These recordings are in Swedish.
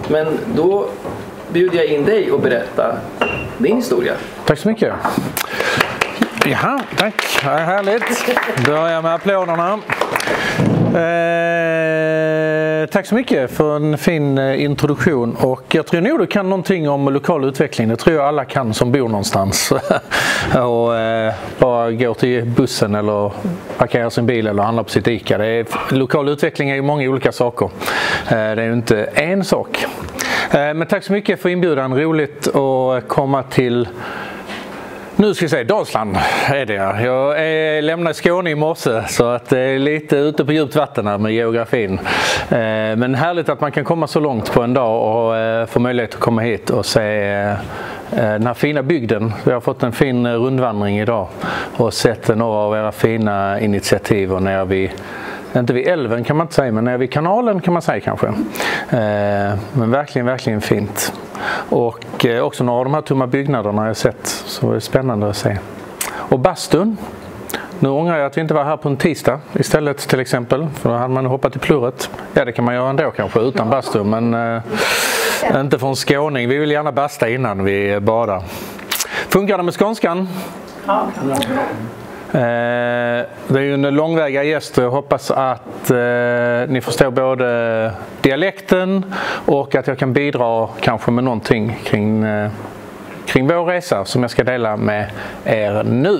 Men då bjuder jag in dig och berätta din historia. Tack så mycket. Ja, tack. Det är härligt. Börjar med applåderna. Tack så mycket för en fin introduktion, och jag tror nog du kan någonting om lokal utveckling. Det tror jag alla kan som bor någonstans och bara går till bussen eller parkerar sin bil eller handlar på sitt ICA. Lokal utveckling är ju många olika saker. Det är ju inte en sak. Men tack så mycket för inbjudan. Roligt att komma till, nu ska vi säga, Dalsland är det. Jag lämnade Skåne i morse, så att det är lite ute på djupt vatten här med geografin. Men härligt att man kan komma så långt på en dag och få möjlighet att komma hit och se den här fina bygden. Vi har fått en fin rundvandring idag och sett några av era fina initiativ, och när vi inte vid älven kan man inte säga, men när vid kanalen kan man säga kanske. Men verkligen, verkligen fint. Och också några av de här tomma byggnaderna har jag sett, så det är spännande att se. Och bastun. Nu ångrar jag att vi inte var här på en tisdag istället till exempel, för då hade man hoppat i plurret. Ja, det kan man göra ändå kanske utan bastun, men inte från skåning. Vi vill gärna basta innan vi badar. Funkar det med skånskan? Ja. Det är ju en långväga gäst, och jag hoppas att ni förstår både dialekten och att jag kan bidra kanske med någonting kring vår resa som jag ska dela med er nu.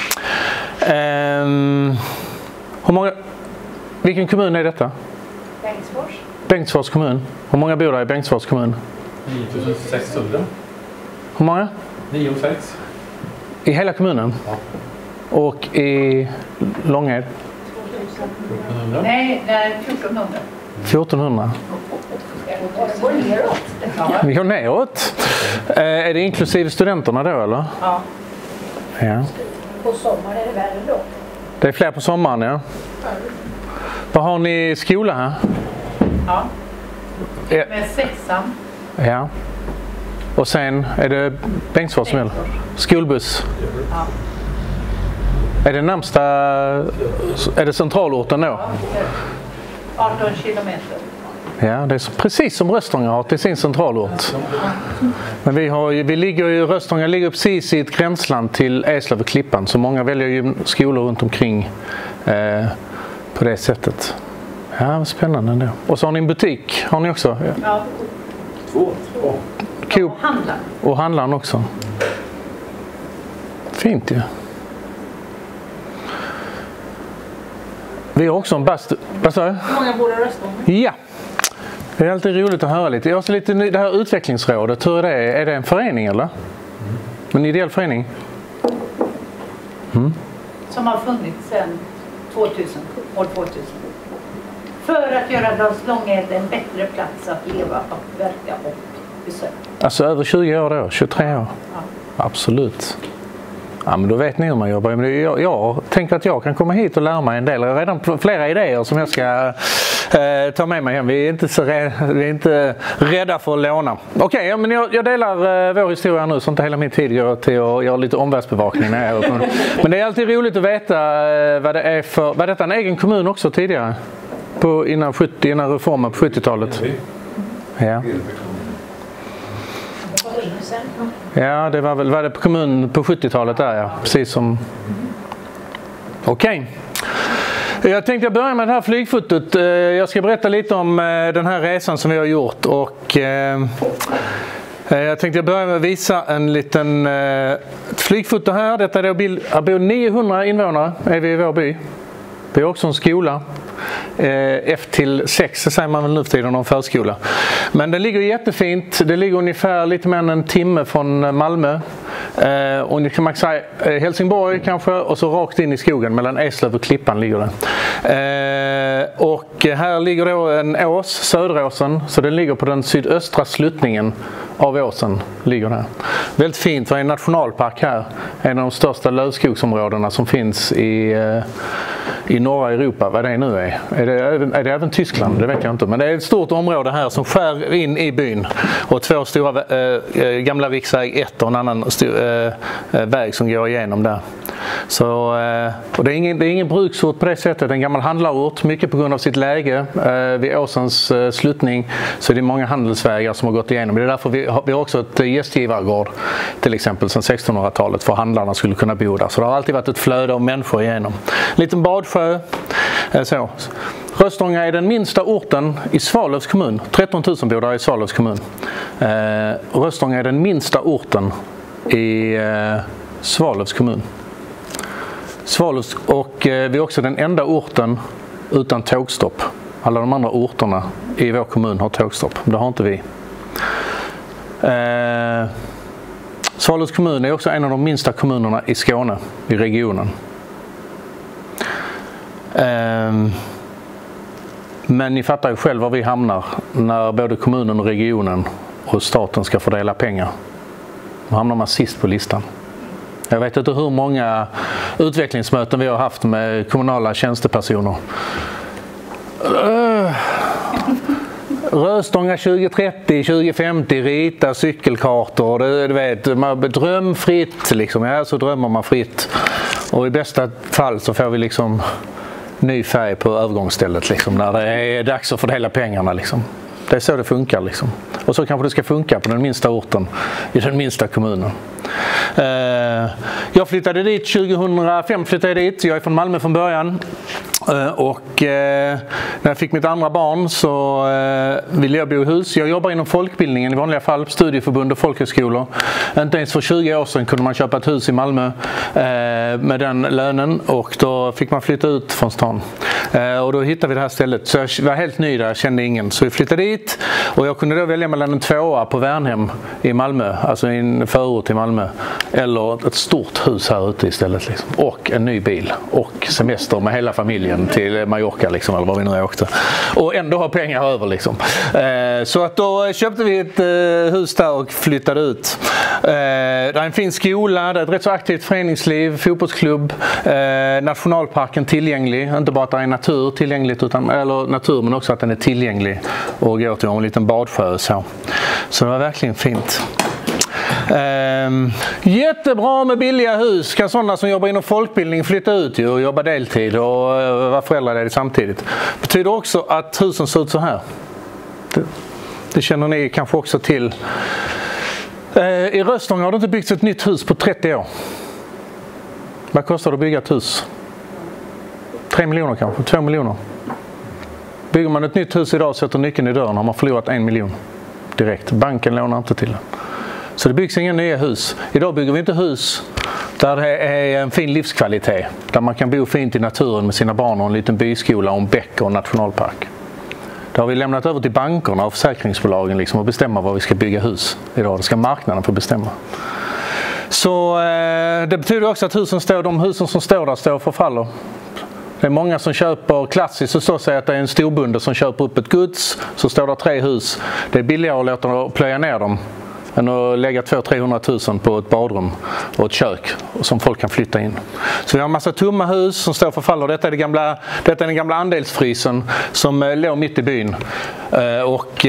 Vilken kommun är detta? Bengtsfors. Bengtsfors kommun. Hur många bor där i Bengtsfors kommun? 9600. Hur många? 9 och 6. I hela kommunen? Ja. Och i Långed? 1400. Nej, 1400. 1400. Det går neråt. Vi går neråt. Är det inklusive studenterna då, eller? Ja. Ja. På sommaren är det värre då. Det är fler på sommaren, ja. Vad har ni i skola här? Ja. Ja. Med 6:an. Ja. Och sen är det Bengtsfors som gäller? Skolbuss? Ja. Är det närmsta, är det centralorten då? 18 kilometer. Ja, det är precis som Röstånga har till sin centralort. Men vi ligger ju, Röstånga ligger precis i ett gränsland till Eslöv och Klippan, så många väljer ju skolor runt omkring på det sättet. Ja, spännande ändå. Och så har ni en butik, har ni också? Ja. 2. Coop. Handlar. Och handlaren också. Fint ju. Ja. Vi har också en bastu. Vad sa du? Hur många bor i Röstånga? Ja. Det är alltid roligt att höra lite. Jag har så lite det här utvecklingsrådet. Hur är det? Är det en förening eller? En ideell förening? Som har funnits sedan år 2000. För att göra Långed en bättre plats att leva och verka och besöka. Alltså över 20 år då? 23 år? Ja. Absolut. Ja, men då vet ni hur man jobbar. Men jag tänker att jag kan komma hit och lära mig en del. Jag har redan flera idéer som jag ska ta med mig hem. Vi är inte rädda för att låna. Okej, ja, men jag delar vår historia nu så inte hela min tid går till att göra lite omvärldsbevakning. Men det är alltid roligt att veta vad det är för... Var detta en egen kommun också tidigare? Innan reformen på 70-talet? Ja. Ja, det var det på kommun på 70-talet där, ja. Precis som... Okej. Jag tänkte börja med det här flygfotot. Jag ska berätta lite om den här resan som vi har gjort. Och jag tänkte börja med att visa en liten flygfoto här. Detta är då bor 900 invånare är vi i vår by. Vi har också en skola. F-6 säger man väl nu för tiden om förskola. Men det ligger jättefint. Det ligger ungefär lite mer än en timme från Malmö. Och ni kan man säga Helsingborg kanske, och så rakt in i skogen mellan Eslöv och Klippan ligger det. Och här ligger då en ås, Söderåsen, så den ligger på den sydöstra sluttningen av åsen ligger där. Väldigt fint, för en nationalpark här. En av de största lövskogsområdena som finns i norra Europa, vad det nu är. Är det även Tyskland? Det vet jag inte. Men det är ett stort område här som skär in i byn. Och två stora gamla riksväg 1 och en annan väg som går igenom där. Så, och det är ingen bruksort på det sättet, en gammal handlarort, mycket på grund av sitt läge. Vid åsens sluttning så är det många handelsvägar som har gått igenom. Det är därför vi har också ett gästgivargård till exempel sedan 1600-talet för handlarna skulle kunna bo där. Så det har alltid varit ett flöde av människor igenom. En liten badsjö. Så. Röstånga är den minsta orten i Svalövs kommun. 13 000 bor där i Svalövs kommun. Röstånga är den minsta orten i Svalövs kommun. Svalövs, och vi är också den enda orten utan tågstopp. Alla de andra orterna i vår kommun har tågstopp. Det har inte vi. Svalövs kommun är också en av de minsta kommunerna i Skåne, i regionen. Men ni fattar ju själv var vi hamnar när både kommunen och regionen och staten ska fördela pengar. Då hamnar man sist på listan. Jag vet inte hur många utvecklingsmöten vi har haft med kommunala tjänstepersoner. Röstånga 2030, 2050, rita cykelkartor, du vet, man drömfritt liksom. Ja, så drömmer man fritt. Och i bästa fall så får vi liksom ny färg på övergångsstället liksom, när det är dags att fördela pengarna liksom. Det är så det funkar liksom. Och så kanske det ska funka på den minsta orten i den minsta kommunen. Jag flyttade dit 2005, jag är från Malmö från början. Och när jag fick mitt andra barn så ville jag bo i hus. Jag jobbar inom folkbildningen i vanliga fall, studieförbund och folkhögskolor. Inte ens för 20 år sedan kunde man köpa ett hus i Malmö med den lönen, och då fick man flytta ut från stan. Och då hittade vi det här stället. Så jag var helt ny där, kände ingen. Så vi flyttade dit och jag kunde då välja mellan en tvåa på Värnhem i Malmö, alltså i en förort i Malmö, eller ett stort hus här ute istället liksom. Och en ny bil och semester med hela familjen till Mallorca liksom, eller vad vi nu åkte. Och ändå ha pengar över liksom. Så att då köpte vi ett hus där och flyttade ut. Det är en fin skola, det är ett rätt så aktivt föreningsliv, fotbollsklubb, nationalparken tillgänglig, inte bara att det är natur tillgängligt, utan, eller natur, men också att den är tillgänglig och går till en liten badsjö så det var verkligen fint. Jättebra med billiga hus. Kan sådana som jobbar inom folkbildning flytta ut och jobba deltid och vara föräldraledig samtidigt. Betyder också att husen ser ut så här. Det känner ni kanske också till. I Röstånga har det inte byggts ett nytt hus på 30 år. Vad kostar det att bygga ett hus? 3 miljoner kanske, 2 miljoner. Bygger man ett nytt hus idag och sätter nyckeln i dörren har man förlorat 1 miljon direkt. Banken lånar inte till det. Så det byggs inga nya hus. Idag bygger vi inte hus där det är en fin livskvalitet. Där man kan bo fint i naturen med sina barn och en liten byskola och en bäck och en nationalpark. Det har vi lämnat över till bankerna och försäkringsbolagen liksom att bestämma var vi ska bygga hus idag. Det ska marknaden få bestämma. Så det betyder också att de husen som står där står och förfaller. Det är många som köper klassiskt, så står sig att det är en storbonde som köper upp ett gods, så står det 3 hus. Det är billigare att låta dem plöja ner dem än att lägga 200-300 000 på ett badrum och ett kök som folk kan flytta in. Så vi har en massa tomma hus som står och förfaller. Detta är den gamla andelsfrysen som låg mitt i byn. Och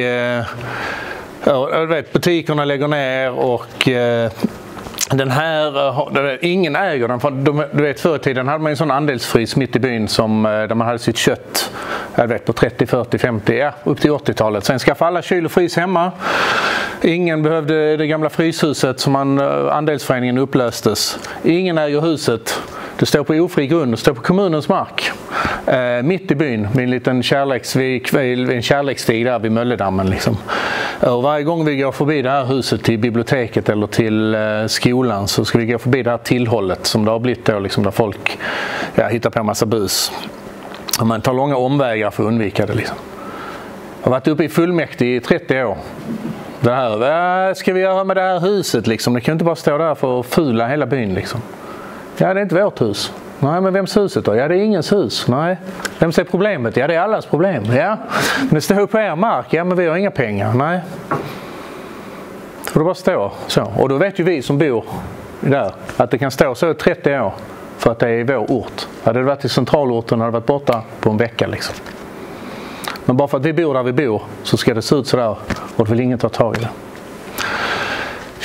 butikerna lägger ner och den här, ingen äger den, för du vet förr i tiden hade man en sån andelsfrys mitt i byn som, där man hade sitt kött på 30, 40, 50, upp till 80-talet. Sen skaffade alla kyl och frys hemma. Ingen behövde det gamla fryshuset som andelsföreningen upplöstes. Ingen äger huset. Det står på ofri grund, det står på kommunens mark. Mitt i byn, med en liten kärleksstig där vid Mölledammen. Liksom. Och varje gång vi går förbi det här huset till biblioteket eller till skolan så ska vi gå förbi det här tillhållet som det har blivit då, liksom, där folk hittar på en massa bus. Och man tar långa omvägar för att undvika det. Liksom. Jag har varit uppe i fullmäktige i 30 år. Det här, vad ska vi göra med det här huset? Liksom? Det kan inte bara stå där för att fula hela byn. Liksom. Ja, det är inte vårt hus. Nej, men vems huset då? Ja, det är ingens hus. Nej. Vems är problemet? Ja, det är allas problem. Ja. Men det står på er mark. Ja, men vi har inga pengar. Nej. För det bara står så. Och då vet ju vi som bor där att det kan stå så i 30 år för att det är vår ort. Hade det varit i centralorten hade det varit borta på en vecka liksom. Men bara för att vi bor där vi bor så ska det se ut sådär och det vill ingen ta tag i det.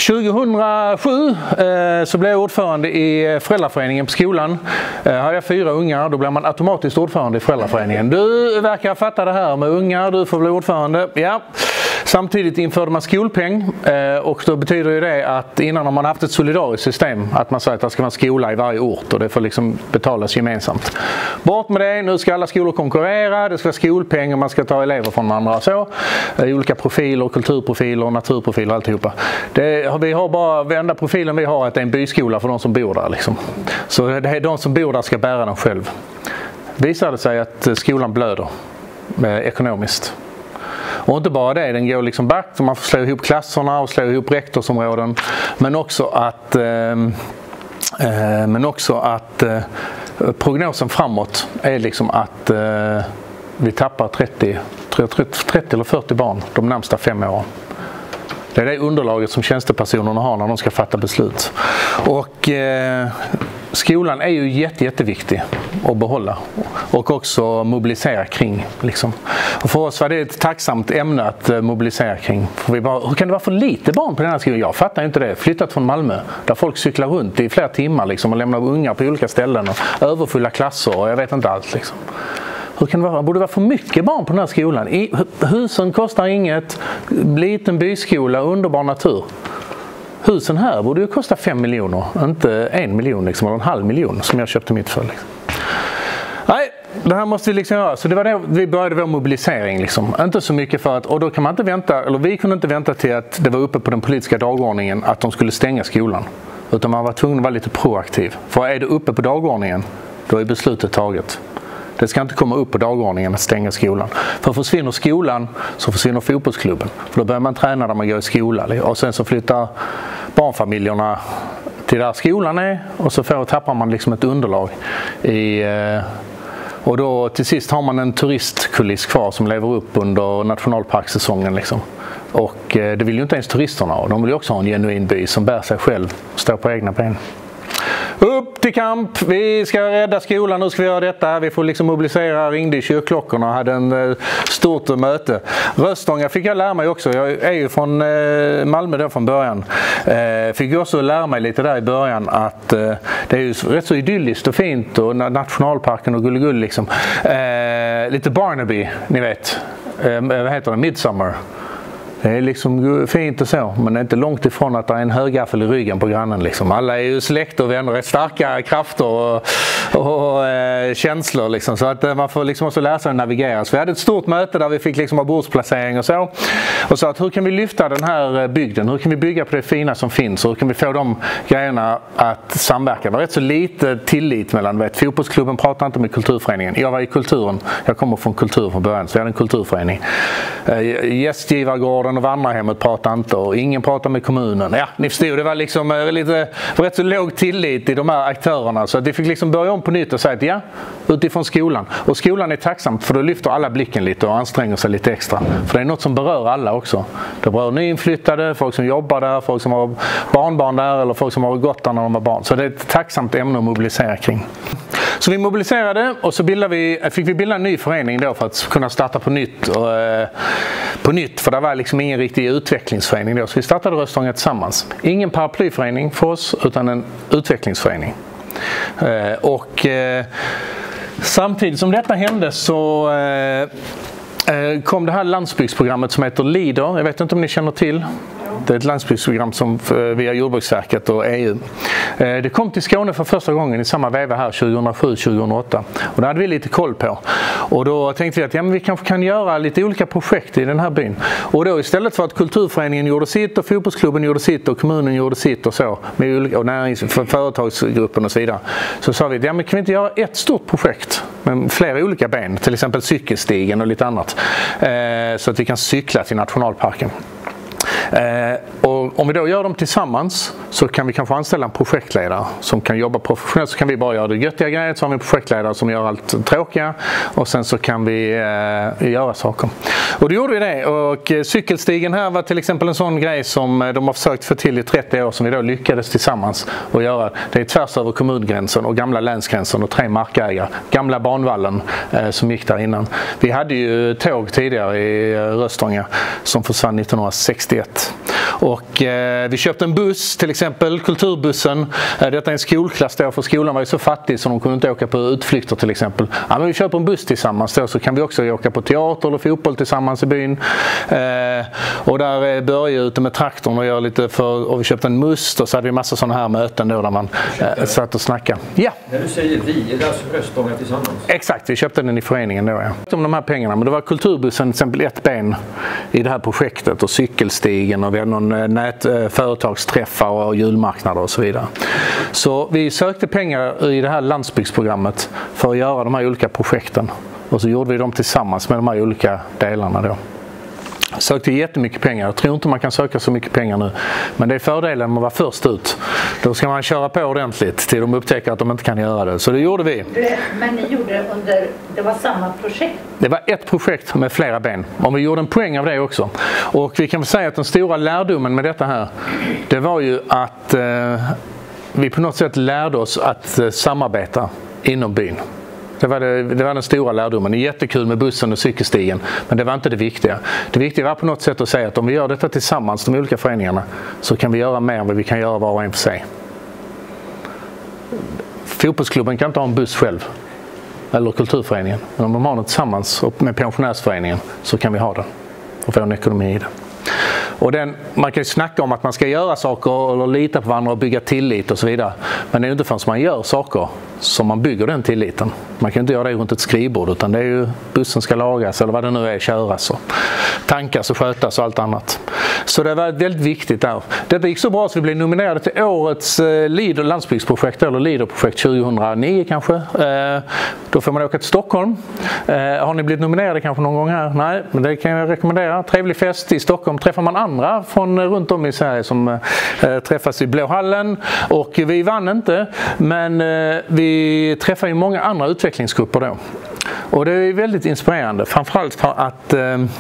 2007 så blev jag ordförande i föräldraföreningen på skolan. Har jag 4 ungar, då blir man automatiskt ordförande i föräldraföreningen. Du verkar fatta det här med ungar, du får bli ordförande. Ja. Samtidigt införde man skolpeng och då betyder ju det att innan har man haft ett solidariskt system att man säger att det ska vara en skola i varje ort och det får liksom betalas gemensamt. Bort med det, nu ska alla skolor konkurrera, det ska vara skolpeng och man ska ta elever från andra så. Olika profiler, kulturprofiler, naturprofiler och alltihopa. Vi har bara, den enda profilen vi har är att det är en byskola för de som bor där liksom. Så det är de som bor där ska bära den själv. Visade sig att skolan blöder ekonomiskt. Och inte bara det, den går liksom back så man får slå ihop klasserna och slå ihop rektorsområden. Men också att prognosen framåt är liksom att vi tappar 30 eller 40 barn de närmsta 5 åren. Det är det underlaget som tjänstepersonerna har när de ska fatta beslut. Och skolan är ju jätteviktig att behålla och också mobilisera kring. Liksom. Och för oss var det ett tacksamt ämne att mobilisera kring. För hur kan det vara för lite barn på den här skolan? Jag fattar inte det. Flyttat från Malmö där folk cyklar runt i flera timmar liksom, och lämnar ungar på olika ställen och överfulla klasser och jag vet inte allt. Liksom. Hur kan det vara? Borde det vara för mycket barn på den här skolan? Husen kostar inget, liten byskola, underbar natur. Husen här borde ju kosta 5 miljoner, inte 1 miljon liksom, eller 1,5 miljon som jag köpte mitt för. Liksom. Nej, det här måste vi liksom göra. Så det var det vi började vår mobilisering. Liksom. Inte så mycket för att, och då kan man inte vänta, eller vi kunde inte vänta till att det var uppe på den politiska dagordningen att de skulle stänga skolan. Utan man var tvungen att vara lite proaktiv. För är det uppe på dagordningen, då är beslutet taget. Det ska inte komma upp på dagordningen att stänga skolan. För försvinner skolan så försvinner fotbollsklubben. För då börjar man träna där man går i skolan. Och sen så flyttar barnfamiljerna till där skolan är. Och så tappar man liksom ett underlag. Och då till sist har man en turistkuliss kvar som lever upp under nationalparkssäsongen. Liksom. Och det vill ju inte ens turisterna ha. De vill ju också ha en genuin by som bär sig själv och står på egna ben. Upp till kamp, vi ska rädda skolan, nu ska vi göra detta. Vi får liksom mobilisera, ringde i kyrkklockorna och hade en stort möte. Röstånga fick jag lära mig också, jag är ju från Malmö då från början. Fick också lära mig lite där i början att det är ju rätt så idylliskt och fint och nationalparken och gulligull liksom. Lite Barnaby, ni vet, vad heter det, Midsommar. Det är liksom fint och så, men det är inte långt ifrån att det är en högaffel i ryggen på grannen. Liksom. Alla är ju släkt och vänner, är starka krafter och känslor. Liksom. Så att man får liksom också lära sig att navigera. Så vi hade ett stort möte där vi fick liksom ha bordsplacering och så. Och så att hur kan vi lyfta den här bygden? Hur kan vi bygga på det fina som finns? Hur kan vi få de grejerna att samverka? Det var rätt så lite tillit mellan, fotbollsklubben pratar inte med kulturföreningen. Jag var i kulturen, jag kommer från kultur från början, så vi hade en kulturförening. Gästgivargården och vandrarhemmet pratade inte och ingen pratade med kommunen. Ja, ni förstår, det var liksom rätt så låg tillit i de här aktörerna så att de fick liksom börja om på nytt och säga att ja, utifrån skolan. Och skolan är tacksamt för då lyfter alla blicken lite och anstränger sig lite extra. För det är något som berör alla också. Det berör nyinflyttade, folk som jobbar där, folk som har barnbarn där eller folk som har gått där när de var barn. Så det är ett tacksamt ämne att mobilisera kring. Så vi mobiliserade och så fick vi bilda en ny förening då för att kunna starta på nytt. För det var liksom ingen riktig utvecklingsförening då. Så vi startade Röstånga tillsammans. Ingen paraplyförening för oss utan en utvecklingsförening. Samtidigt som detta hände så kom det här landsbygdsprogrammet som heter LEADER. Jag vet inte om ni känner till. Det är ett landsbygdsprogram som via Jordbruksverket och EU. Det kom till Skåne för första gången i samma veva här 2007-2008. Och det hade vi lite koll på. Och då tänkte vi att ja, men vi kanske kan göra lite olika projekt i den här byn. Och då istället för att kulturföreningen gjorde sitt och fotbollsklubben gjorde sitt och kommunen gjorde sitt och så. Och företagsgruppen och så vidare. Så sa vi att ja, men kan vi inte göra ett stort projekt med flera olika ben. Till exempel cykelstigen och lite annat. Så att vi kan cykla till nationalparken. Och om vi då gör dem tillsammans så kan vi kanske anställa en projektledare som kan jobba professionellt. Så kan vi bara göra det göttiga grejer, så har vi en projektledare som gör allt tråkiga och sen så kan vi göra saker. Och då gjorde vi det, och cykelstigen här var till exempel en sån grej som de har försökt få till i 30 år som vi då lyckades tillsammans att göra. Det är tvärs över kommungränsen och gamla länsgränsen och 3 markägare. Gamla banvallen som gick där innan. Vi hade ju tåg tidigare i Röstånga som försvann 1961. annat. Och vi köpte en buss, till exempel kulturbussen. Detta är en skolklass då, för skolan var ju så fattig så de kunde inte åka på utflykter till exempel. Ja, men vi köper en buss tillsammans då, så kan vi också åka på teater eller fotboll tillsammans i byn. Och där började jag ute med traktorn och gör lite och vi köpte en must och så hade vi massa sådana här möten då där man satt och snackade. Ja. När du säger vi, är det alltså Röstånga tillsammans? Exakt, vi köpte den i föreningen då, ja. Om de här pengarna, men det var kulturbussen till exempel ett ben i det här projektet och cykelstigen och vi hade någon företagsträffar och julmarknader och så vidare. Så vi sökte pengar i det här landsbygdsprogrammet för att göra de här olika projekten och så gjorde vi dem tillsammans med de här olika delarna då. Sökte jättemycket pengar. Jag tror inte man kan söka så mycket pengar nu. Men det är fördelen med att vara först ut. Då ska man köra på ordentligt till de upptäcker att de inte kan göra det. Så det gjorde vi. Men ni gjorde det det var samma projekt? Det var ett projekt med flera ben. Och vi gjorde en poäng av det också. Och vi kan väl säga att den stora lärdomen med detta här, det var ju att vi på något sätt lärde oss att samarbeta inom byn. Det var den stora lärdomen. Det är jättekul med bussen och cykelstigen, men det var inte det viktiga. Det viktiga var på något sätt att säga att om vi gör detta tillsammans, de olika föreningarna, så kan vi göra mer än vad vi kan göra var och en för sig. Fotbollsklubben kan inte ha en buss själv, eller kulturföreningen. Men om de har det tillsammans med pensionärsföreningen så kan vi ha det och få en ekonomi i det. Och man kan ju snacka om att man ska göra saker eller lita på varandra och bygga tillit och så vidare. Men det är ju inte förrän man gör saker som man bygger den tilliten. Man kan inte göra det runt ett skrivbord, utan det är ju bussen ska lagas eller vad det nu är, köras och tankas och skötas och allt annat. Så det var väldigt viktigt där. Detta gick så bra så vi blev nominerade till årets landsbygdsprojekt eller Leaderprojekt 2009 kanske. Då får man åka till Stockholm. Har ni blivit nominerade kanske någon gång här? Nej, men det kan jag rekommendera. Trevlig fest i Stockholm. Träffar man andra från runt om i Sverige som träffas i Blåhallen. Och vi vann inte, men vi träffar ju många andra utvecklingsgrupper då. Och det är väldigt inspirerande, framförallt för att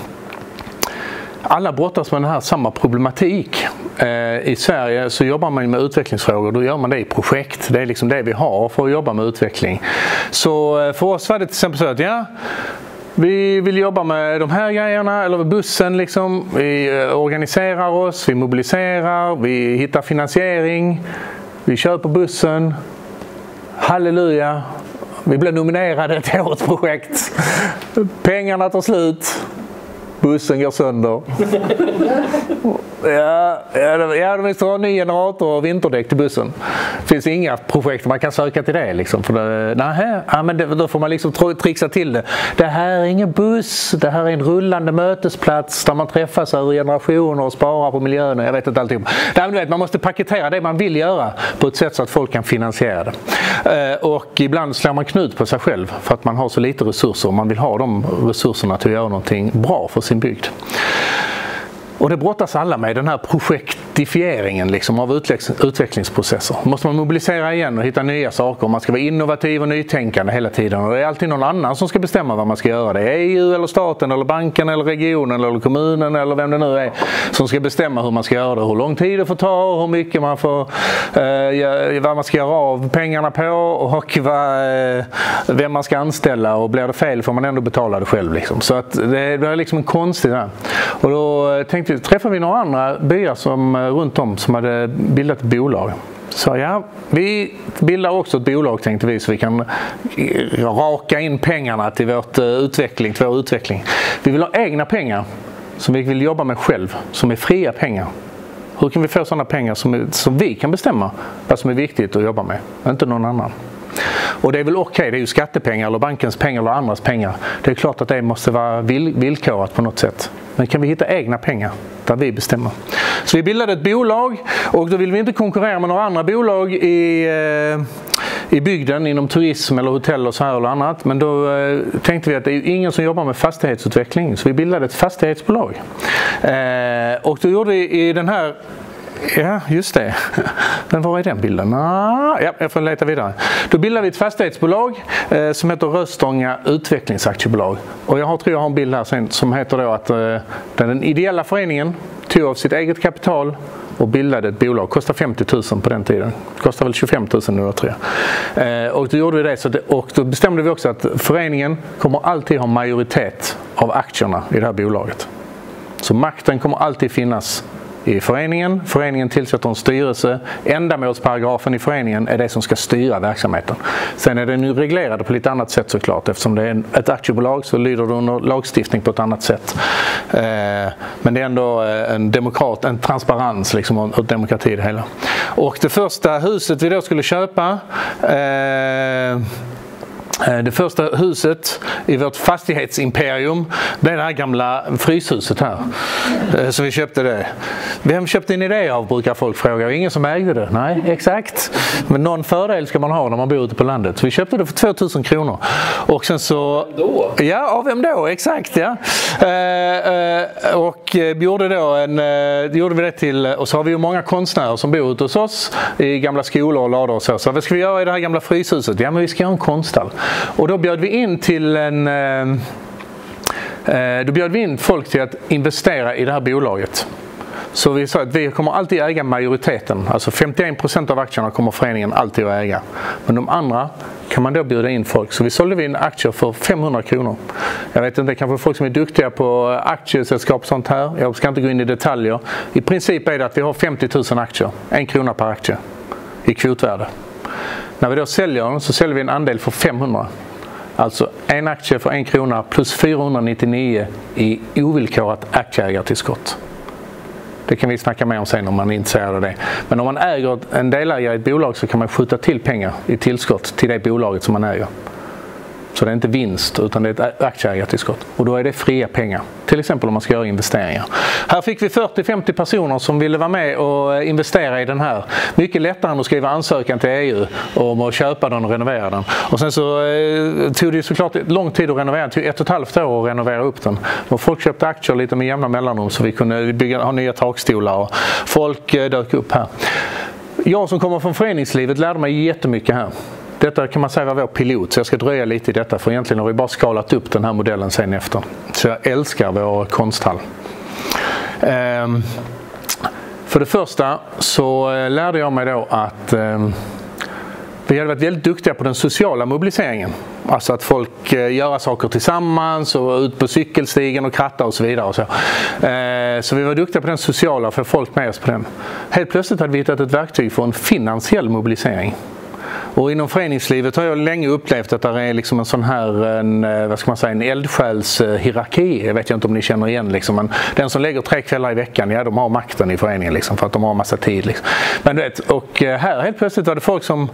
alla brottas med den här samma problematik. I Sverige så jobbar man med utvecklingsfrågor, då gör man det i projekt. Det är liksom det vi har för att jobba med utveckling. Så för oss var det till exempel så att vi vill jobba med de här grejerna, eller med bussen liksom. Vi organiserar oss, vi mobiliserar, vi hittar finansiering, vi köper bussen. Halleluja! Vi blev nominerade till årets projekt. Pengarna tar slut. Bussen går sönder. Ja, de måste ha en ny generator och vinterdäck till bussen. Det finns inga projekt man kan söka till det. Liksom, för men då får man liksom trixa till det. Det här är ingen buss, det här är en rullande mötesplats där man träffas över generationer och sparar på miljön. Jag vet inte allting. Man måste paketera det man vill göra på ett sätt så att folk kan finansiera det. Och ibland slår man knut på sig själv för att man har så lite resurser och man vill ha de resurserna till att göra någonting bra för sin bygd. Och det brottas alla med, den här projektifieringen liksom av utvecklingsprocesser. Måste man mobilisera igen och hitta nya saker. Man ska vara innovativ och nytänkande hela tiden. Och det är alltid någon annan som ska bestämma vad man ska göra. Det är EU eller staten eller banken eller regionen eller kommunen eller vem det nu är som ska bestämma hur man ska göra det. Hur lång tid det får ta och hur mycket man får, vad man ska göra av pengarna på och vem man ska anställa. Och blir det fel får man ändå betala det själv. Liksom. Så att det är liksom en konstig där. Och då träffade vi några andra byar som runt om som hade bildat ett bolag. Så vi bildar också ett bolag, tänkte vi, så vi kan raka in pengarna till vår utveckling. Vi vill ha egna pengar som vi vill jobba med själv, som är fria pengar. Hur kan vi få sådana pengar som vi kan bestämma vad som är viktigt att jobba med, inte någon annan? Och det är väl okej, det är ju skattepengar eller bankens pengar eller andras pengar. Det är klart att det måste vara villkorat på något sätt. Men kan vi hitta egna pengar där vi bestämmer? Så vi bildade ett bolag och då vill vi inte konkurrera med några andra bolag i bygden inom turism eller hotell och så här eller annat. Men då tänkte vi att det är ju ingen som jobbar med fastighetsutveckling. Så vi bildade ett fastighetsbolag. Och då gjorde vi i den här... Ja, just det. Men var är den bilden? Ja, jag får leta vidare. Då bildar vi ett fastighetsbolag som heter Röstånga Utvecklingsaktiebolag. Och jag tror jag har en bild här sen som heter då att den ideella föreningen tog av sitt eget kapital och bildade ett bolag. Kostade 50 000 på den tiden. Kostar väl 25 000 nu, tror jag. Och då gjorde vi det. Och då bestämde vi också att föreningen kommer alltid ha majoritet av aktierna i det här bolaget. Så makten kommer alltid finnas i föreningen. Föreningen tillsätter en styrelse. Ändamålsparagrafen i föreningen är det som ska styra verksamheten. Sen är den nu reglerad på lite annat sätt såklart. Eftersom det är ett aktiebolag så lyder det under lagstiftning på ett annat sätt. Men det är ändå en transparens liksom, och demokrati i det hela. Och det första huset vi då skulle köpa, det första huset i vårt fastighetsimperium, det är det här gamla fryshuset här. Så vi köpte det. Vem köpte ni det av, brukar folk fråga. Ingen som ägde det. Nej, exakt. Men någon fördel ska man ha när man bor ute på landet. Så vi köpte det för 2000 kronor. Och sen så... Då? Ja, av vem då? Exakt, ja. Och gjorde vi det till... Och så har vi ju många konstnärer som bor ute hos oss i gamla skolor och lador och så. Så vad ska vi göra i det här gamla fryshuset? Ja, men vi ska göra en konsthall. Och då bjöd vi in till folk till att investera i det här bolaget. Så vi sa att vi kommer alltid äga majoriteten. Alltså 51% av aktierna kommer föreningen alltid att äga. Men de andra kan man då bjuda in folk. Så vi sålde in aktier för 500 kronor. Jag vet inte, kanske folk som är duktiga på aktiesällskap och sånt här. Jag ska inte gå in i detaljer. I princip är det att vi har 50 000 aktier. 1 krona per aktie i kvotvärde. När vi då säljer den så säljer vi en andel för 500. Alltså en aktie för 1 krona plus 499 i ovillkorat aktieägartillskott. Det kan vi snacka mer om sen om man är intresserad av det. Men om man äger en delägare i ett bolag så kan man skjuta till pengar i tillskott till det bolaget som man äger. Så det är inte vinst utan det är ett aktieägartillskott. Och då är det fria pengar. Till exempel om man ska göra investeringar. Här fick vi 40-50 personer som ville vara med och investera i den här. Mycket lättare än att skriva ansökan till EU om att köpa den och renovera den. Och sen så tog det såklart lång tid att renovera den. Det tog 1,5 år att renovera upp den. Och folk köpte aktier lite med jämna mellanrum så vi kunde ha nya takstolar och folk dök upp här. Jag som kommer från föreningslivet lärde mig jättemycket här. Detta kan man säga var vår pilot, så jag ska dröja lite i detta för egentligen har vi bara skalat upp den här modellen sen efter. Så jag älskar vår konsthall. För det första så lärde jag mig då att vi hade varit väldigt duktiga på den sociala mobiliseringen. Alltså att folk gör saker tillsammans och ut på cykelstigen och kratta och så vidare. Och så. Så vi var duktiga på den sociala för folk med oss på den. Helt plötsligt hade vi hittat ett verktyg för en finansiell mobilisering. Och inom föreningslivet har jag länge upplevt att det är liksom en sån här en eldsjälshierarki. Jag vet inte om ni känner igen liksom. Men den som lägger 3 kvällar i veckan, ja, de har makten i föreningen liksom, för att de har massa tid liksom. Men du vet, och här helt plötsligt var det folk som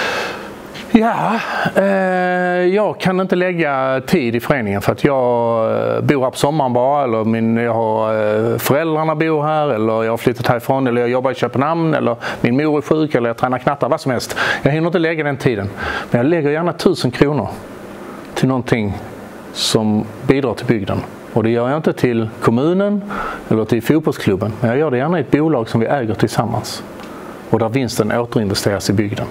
jag kan inte lägga tid i föreningen för att jag bor här på sommaren bara, eller jag har föräldrarna bor här, eller jag har flyttat härifrån, eller jag jobbar i Köpenhamn, eller min mor är sjuk, eller jag tränar knattar, vad som helst. Jag hinner inte lägga den tiden. Men jag lägger gärna 1000 kronor till någonting som bidrar till bygden. Och det gör jag inte till kommunen eller till fotbollsklubben, men jag gör det gärna i ett bolag som vi äger tillsammans. Och där vinsten återinvesteras i bygden.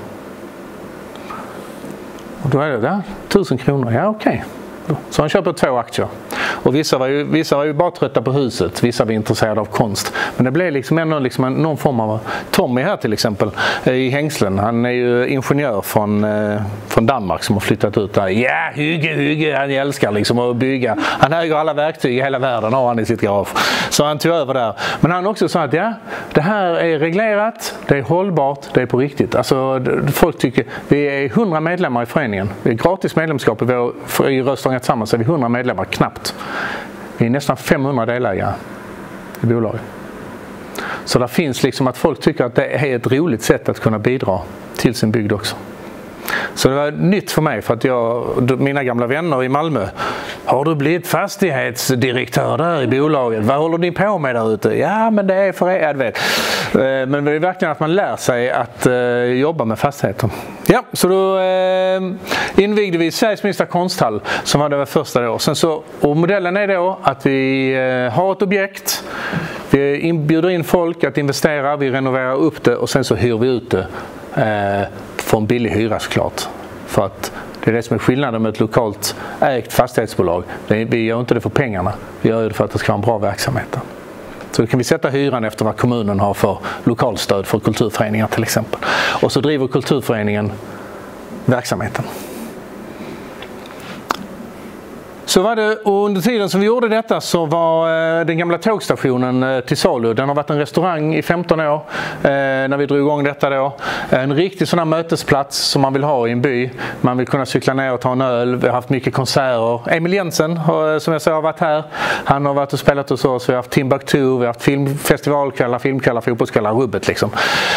Och då är det där, 1000 kronor, ja okej. Så han köper 2 aktier. Och vissa var ju bara trötta på huset, vissa var intresserade av konst. Men det blev liksom ändå liksom någon form av... Tommy här till exempel, i Hängslen, han är ju ingenjör från Danmark som har flyttat ut där. Ja, hygge, han älskar liksom att bygga. Han äger alla verktyg i hela världen, har han i sitt garage. Så han tog över där. Men han också sa att ja, det här är reglerat, det är hållbart, det är på riktigt. Alltså folk tycker, vi är 100 medlemmar i föreningen. Det är gratis medlemskap i Röstånga tillsammans, är vi 100 medlemmar, knappt. Vi är nästan 500 delägare i bolaget. Så det finns liksom att folk tycker att det är ett roligt sätt att kunna bidra till sin bygd också. Så det var nytt för mig för att mina gamla vänner i Malmö, har du blivit fastighetsdirektör där i bolaget? Vad håller ni på med där ute? Ja, men det är för er, vet. Men det är verkligen att man lär sig att jobba med fastigheter. Ja, så då invigde vi Sveriges minsta konsthall som var det första då. Sen så, och modellen är då att vi har ett objekt, vi bjuder in folk att investera, vi renoverar upp det och sen så hyr vi ut det för en billig hyra såklart. För att det är det som är skillnaden med ett lokalt ägt fastighetsbolag. Vi gör inte det för pengarna, vi gör det för att det ska vara en bra verksamhet. Så då kan vi sätta hyran efter vad kommunen har för lokalstöd för kulturföreningar till exempel. Och så driver kulturföreningen verksamheten. Så var det, och under tiden som vi gjorde detta så var den gamla tågstationen till salu. Den har varit en restaurang i 15 år när vi drog igång detta då. En riktig sån här mötesplats som man vill ha i en by. Man vill kunna cykla ner och ta en öl. Vi har haft mycket konserter. Emil Jensen som jag sa har varit här. Han har varit och spelat hos oss. Vi har haft Timbuktu, vi har haft festivalkvällar, filmkvällar, fotbollskvällar, rubbet liksom.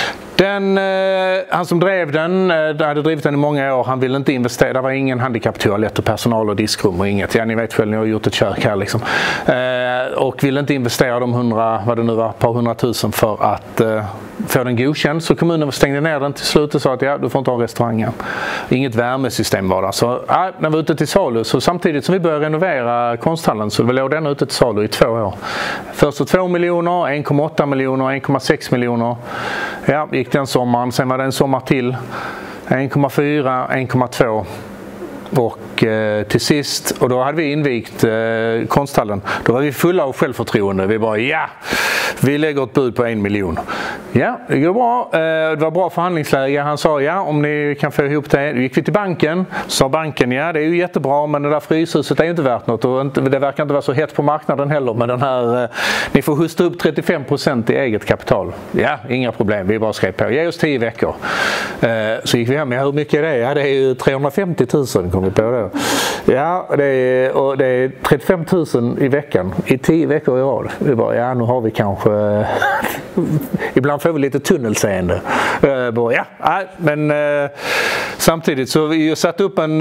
Han som drev den, hade drivit den i många år, han ville inte investera, det var ingen handikapptoalett och personal och diskrum och inget. Ja, ni vet själv, ni har gjort ett kök här liksom. Och ville inte investera de ett par hundratusen för att få den godkänd. Så kommunen stängde ner den till slut och sa att ja, du får inte ha restaurangen. Inget värmesystem var det. Så den var ute till salu. Så samtidigt som vi började renovera konsthallen så låg den ute till salu i 2 år. Först 2 miljoner, 1,8 miljoner, 1,6 miljoner. Ja, gick den sommaren. Sen var det en sommar till. 1,4, 1,2. Och till sist, och då hade vi invigt konsthallen, då var vi fulla av självförtroende. Vi bara, ja, vi lägger ett bud på 1 miljon. Ja, det går bra. Det var bra förhandlingsläge. Han sa, ja, om ni kan få ihop det. Då gick vi till banken. Sa banken, ja, det är ju jättebra, men det där fryshuset är ju inte värt något. Och det verkar inte vara så hett på marknaden heller med den här, ni får hosta upp 35% i eget kapital. Ja, inga problem. Vi bara skrev på. Ge oss 10 veckor. Så gick vi hem, ja, hur mycket är det? Ja, det är ju 350 000 kom vi på då. Ja, det är 35 000 i veckan. I 10 veckor i rad. Vi bara, ja, nu har vi kanske... Ibland får vi lite tunnelseende. Ja, men samtidigt så vi satt upp en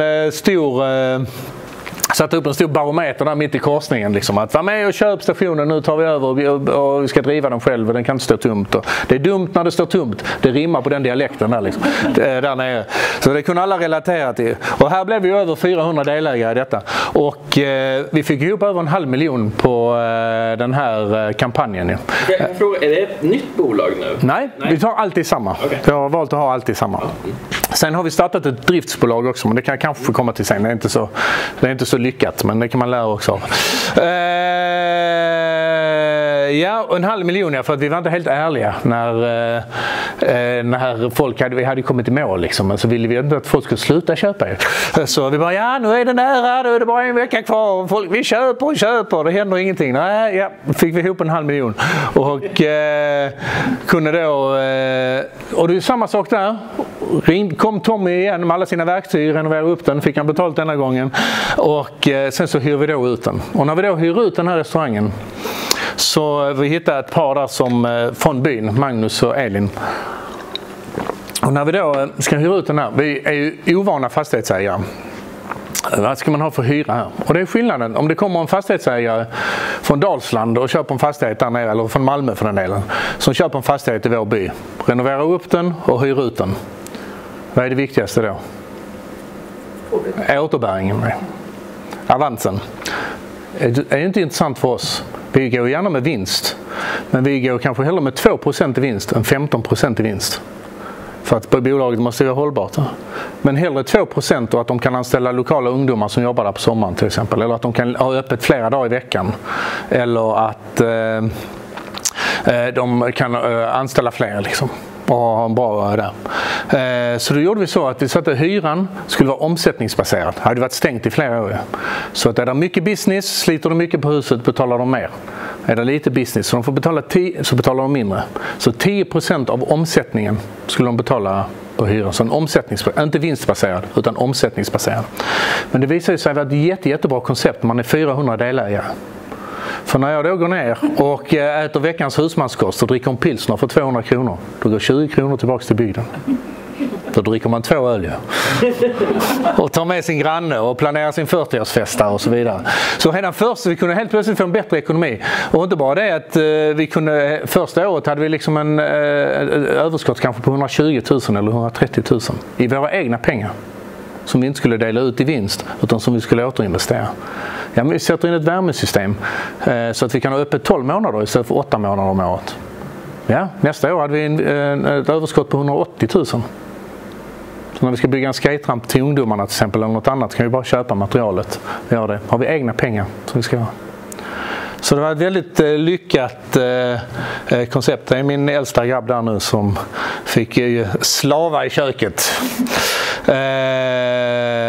stor barometer där mitt i korsningen. Liksom, att vara med och köp stationen, nu tar vi över och vi ska driva den själv. Den kan inte stå tomt. Och det är dumt när det står tomt. Det rimmar på den dialekten där, liksom, där nere. Så det kunde alla relatera till. Och här blev vi över 400 delägare i detta. Och vi fick ihop över 500 000 på den här kampanjen. Ja. Jag frågar, är det ett nytt bolag nu? Nej, vi tar alltid samma. Okay. Jag har valt att ha alltid samma. Sen har vi startat ett driftsbolag också, men det kan kanske komma till sen. Det är inte så lyckat, men det kan man lära också av. Ja, 500 000 för att vi var inte helt ärliga när folk vi hade kommit i mål liksom. Så ville vi inte att folk skulle sluta köpa. Så vi bara, ja, nu är det nära, nu är det bara en vecka kvar. Folk, vi köper, det händer ingenting. Nej, ja, fick vi ihop 500 000 och kunde då och det är samma sak där. Kom Tommy igen med alla sina verktyg, renoverade upp den, fick han betalt denna gången och sen så hyr vi då ut den. Och när vi då hyr ut den här restaurangen så vi hittade ett par där som från byn, Magnus och Elin. Och när vi då ska hyra ut den här, vi är ju ovana fastighetsägare. Vad ska man ha för hyra här? Och det är skillnaden. Om det kommer en fastighetsägare från Dalsland och köper en fastighet där nere, eller från Malmö för den delen, som köper en fastighet i vår by, renoverar upp den och hyr ut den. Vad är det viktigaste då? Återbäringen. Avansen. Det är inte intressant för oss. Vi går gärna med vinst. Men vi går kanske hellre med 2% i vinst än 15% i vinst. För att bolaget måste vara hållbart. Men hellre 2% och att de kan anställa lokala ungdomar som jobbar där på sommaren till exempel. Eller att de kan ha öppet flera dagar i veckan. Eller att de kan anställa fler liksom. Och ha en bra där. Så då gjorde vi så att vi satte hyran skulle vara omsättningsbaserad. Det hade varit stängt i flera år. Så att är det mycket business, sliter de mycket på huset, betalar de mer. Är det lite business så de får betala 10 så betalar de mindre. Så 10% av omsättningen skulle de betala på hyran. Så en omsättningsbaserad, inte vinstbaserad utan omsättningsbaserad. Men det visar sig vara ett jättebra koncept när man är 400 delägare. För när jag då går ner och äter veckans husmanskost och dricker en pilsner för 200 kronor, då går 20 kronor tillbaka till bygden. Då dricker man 2 öl och tar med sin granne och planerar sin 40-årsfest och så vidare. Så redan först vi kunde helt plötsligt få en bättre ekonomi. Och inte bara det att vi kunde, första året hade vi liksom en överskott kanske på 120 000 eller 130 000 i våra egna pengar. Som vi inte skulle dela ut i vinst utan som vi skulle återinvestera. Ja, men vi sätter in ett värmesystem så att vi kan ha öppet 12 månader istället för 8 månader om året. Ja, nästa år hade vi ett överskott på 180 000. Så när vi ska bygga en skateramp till ungdomarna till exempel eller något annat kan vi bara köpa materialet. Vi gör det. Har vi egna pengar som vi ska ha. Så det var ett väldigt lyckat koncept. Det är min äldsta grabb där nu som fick slava i köket.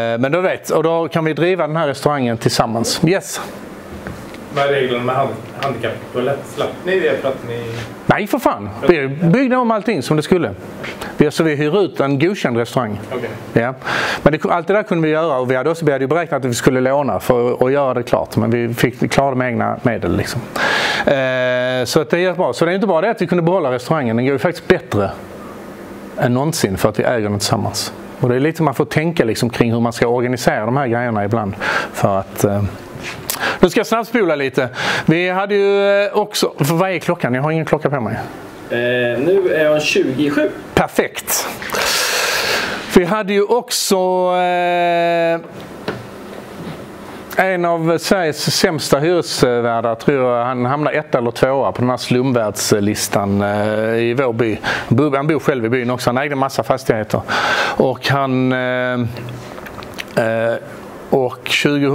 Men då vet, och då kan vi driva den här restaurangen tillsammans. Yes. Vad är reglerna med handikapptoalett? Slapp ni det för att ni... Nej, för fan. Vi byggde om allting som det skulle. Så vi hyr ut en godkänd restaurang. Okay. Ja. Men allt det där kunde vi göra, och vi hade ju beräknat att vi skulle låna för att göra det klart. Men vi klarade med egna medel. Liksom. Så att det är bra. Så det är inte bara det att vi kunde behålla restaurangen. Den går ju faktiskt bättre än någonsin för att vi äger den tillsammans. Och det är lite man får tänka liksom kring hur man ska organisera de här grejerna ibland. För att... Nu ska jag snabbspola lite. Vi hade ju också... För vad är klockan? Jag har ingen klocka på mig. Nu är jag 27. Perfekt. Vi hade ju också en av Sveriges sämsta hyresvärdar, tror jag. Han hamnar 1 eller 2 på den här slumvärdslistan i vår by. Han bor själv i byn också. Han ägde en massa fastigheter. Och han... och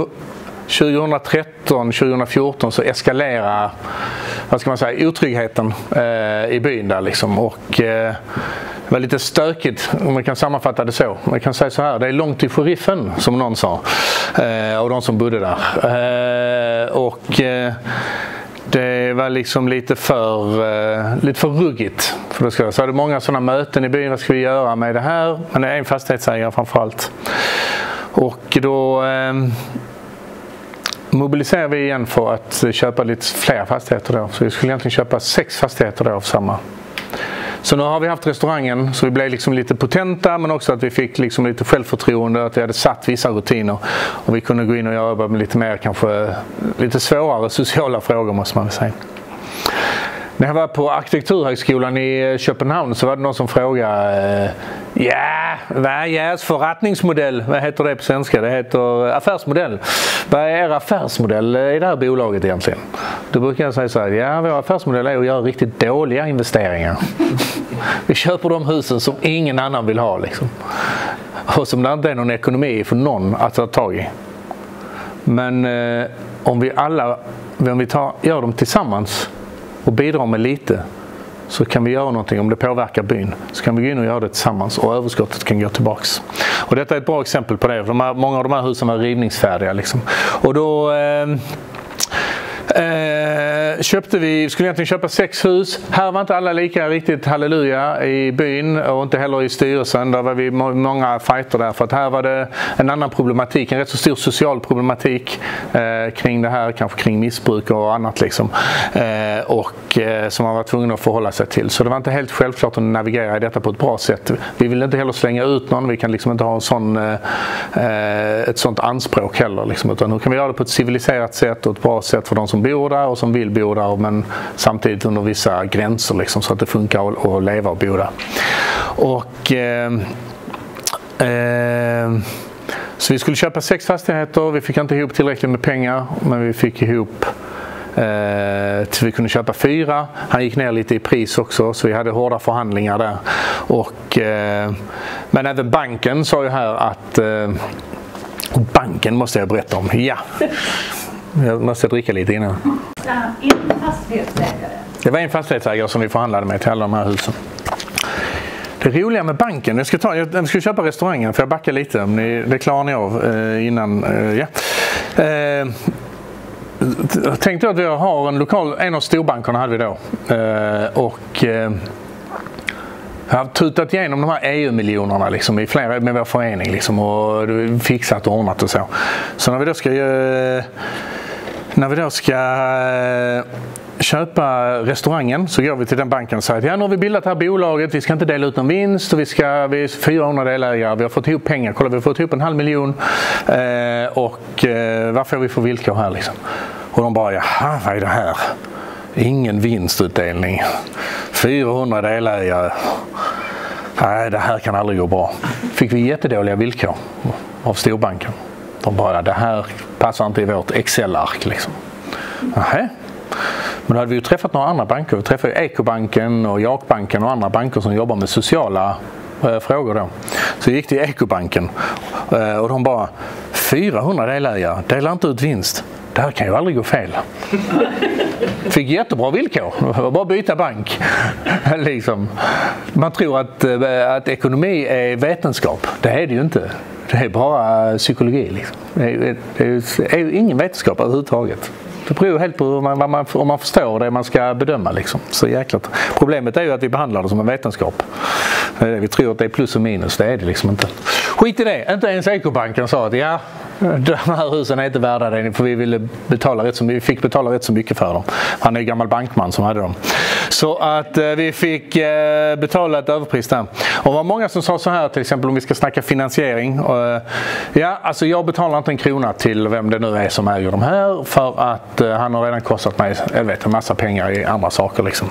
2013-2014 så eskalerar, vad ska man säga, otryggheten i byn där liksom, och det var lite stökigt, om man kan sammanfatta det så. Man kan säga så här: det är långt till sheriffen, som någon sa, och de som bodde där, och det var liksom lite för ruggigt, för då så hade många sådana möten i byn. Vad ska vi göra med det här? Men det är en fastighetsägare framförallt, och då mobiliserar vi igen för att köpa lite fler fastigheter då. Så vi skulle egentligen köpa 6 fastigheter då av samma. Så nu har vi haft restaurangen, så vi blev liksom lite potenta, men också att vi fick liksom lite självförtroende, att vi hade satt vissa rutiner och vi kunde gå in och jobba med lite mer, kanske lite svårare sociala frågor, måste man väl säga. När jag var på arkitekturhögskolan i Köpenhamn så var det någon som frågade vad är er förrättningsmodell? Vad heter det på svenska? Det heter affärsmodell. Vad är er affärsmodell i det här bolaget egentligen? Då brukar jag säga så här: vår affärsmodell är att göra riktigt dåliga investeringar. Vi köper de husen som ingen annan vill ha liksom. Och som det inte är någon ekonomi för någon att ta tag i. Men om vi gör dem tillsammans och bidrar med lite, så kan vi göra någonting. Om det påverkar byn, så kan vi gå in och göra det tillsammans, och överskottet kan gå tillbaks. Och detta är ett bra exempel på det, för många av de här husen var rivningsfärdiga liksom. Och då skulle egentligen köpa 6 hus. Här var inte alla lika riktigt halleluja i byn, och inte heller i styrelsen. Där var vi många fighter där, för att här var det en annan problematik, en rätt så stor social problematik kring det här, kanske kring missbruk och annat liksom, och som man var tvungen att förhålla sig till. Så det var inte helt självklart att navigera i detta på ett bra sätt. Vi vill inte heller slänga ut någon, vi kan liksom inte ha ett sånt anspråk heller liksom, utan nu kan vi göra det på ett civiliserat sätt och ett bra sätt för de som bor där och som vill bo där, men samtidigt under vissa gränser liksom, så att det funkar att leva och bo där. Och så vi skulle köpa 6 fastigheter. Vi fick inte ihop tillräckligt med pengar, men vi fick ihop till vi kunde köpa 4. Han gick ner lite i pris också, så vi hade hårda förhandlingar där. Och men även banken sa ju här att banken måste jag berätta om. Ja. Jag måste dricka lite innan. Inte fastighetsägare. Det var en fastighetsägare som vi förhandlade med till alla de här husen. Det roliga med banken, jag ska köpa restaurangen, för jag backar lite, det klarar ni av innan. Ja. Jag tänkte att vi har en av storbankerna hade vi då. Och jag har tutat igenom de här EU-miljonerna liksom, i flera med vår förening liksom, och fixat och ordnat och så. Så när vi då ska köpa restaurangen, så går vi till den banken och säger att nu har vi bildat det här bolaget, vi ska inte dela ut någon vinst, och vi är 400 delägare, vi har fått ihop pengar, kolla, vi har fått ihop 500 000, och vad får vi för villkor här liksom? Och de bara, jaha, vad är det här? Ingen vinstutdelning, 400 delägare, nej, det här kan aldrig gå bra. Fick vi jättedåliga villkor av storbanken. De bara, det här passar inte i vårt Excel-ark liksom. Nähä. Men då hade vi ju träffat några andra banker. Vi träffade ju Ekobanken och Jakbanken och andra banker som jobbar med sociala frågor då. Så gick till Ekobanken och de bara, 400 delägare, delar inte ut vinst. Det här kan ju aldrig gå fel. Fick jättebra villkor. Bara byta bank. Liksom. Man tror att ekonomi är vetenskap. Det är det ju inte. Det är bara psykologi. Liksom. Det är ju ingen vetenskap överhuvudtaget. Det beror helt på om man förstår det man ska bedöma. Liksom. Så jäkligt. Problemet är ju att vi behandlar det som en vetenskap. Vi tror att det är plus och minus, det är det liksom inte. Skit i det, inte ens Ekobanken sa att ja, de här husen är inte värda det för vi fick betala rätt så mycket för dem. Han är en gammal bankman som hade dem. Så att vi fick betala ett överpris där. Och det var många som sa så här, till exempel om vi ska snacka finansiering. Ja, alltså jag betalar inte en krona till vem det nu är som äger de här för att han har redan kostat mig en massa pengar i andra saker liksom.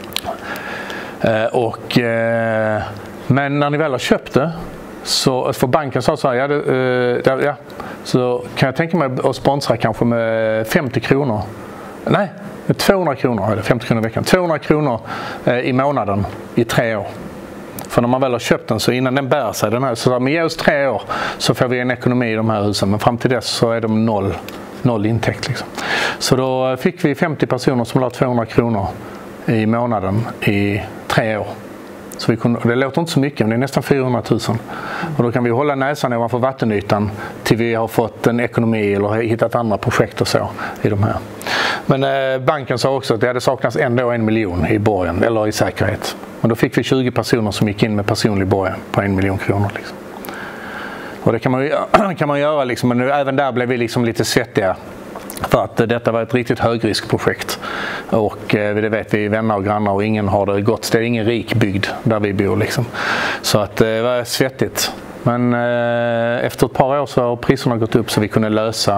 Men när ni väl har köpt det så för banken sa så här, så kan jag tänka mig att sponsra kanske med 50 kronor. Nej, 200 kronor eller 50 kronor i veckan. 200 kronor i månaden i 3 år. För när man väl har köpt den så innan den bär sig den här, så med oss 3 år så får vi en ekonomi i de här husen, men fram till dess så är de noll intäkt liksom. Så då fick vi 50 personer som la 200 kronor i månaden i 3 år. Så det låter inte så mycket, men det är nästan 400 000. Och då kan vi hålla näsan ovanför vattenytan till vi har fått en ekonomi eller hittat andra projekt och så i de här. Men banken sa också att det hade saknats ändå 1 miljon i borgen eller i säkerhet. Och då fick vi 20 personer som gick in med personlig borgen på 1 miljon kronor. Liksom. Och det kan man göra, liksom, men även där blev vi liksom lite svettiga. För att detta var ett riktigt högriskprojekt. Och det vet vi vänner och grannar och ingen har det gott. Det är ingen rik bygd där vi bor liksom. Så att det var svettigt. Men efter ett par år så har priserna gått upp så vi kunde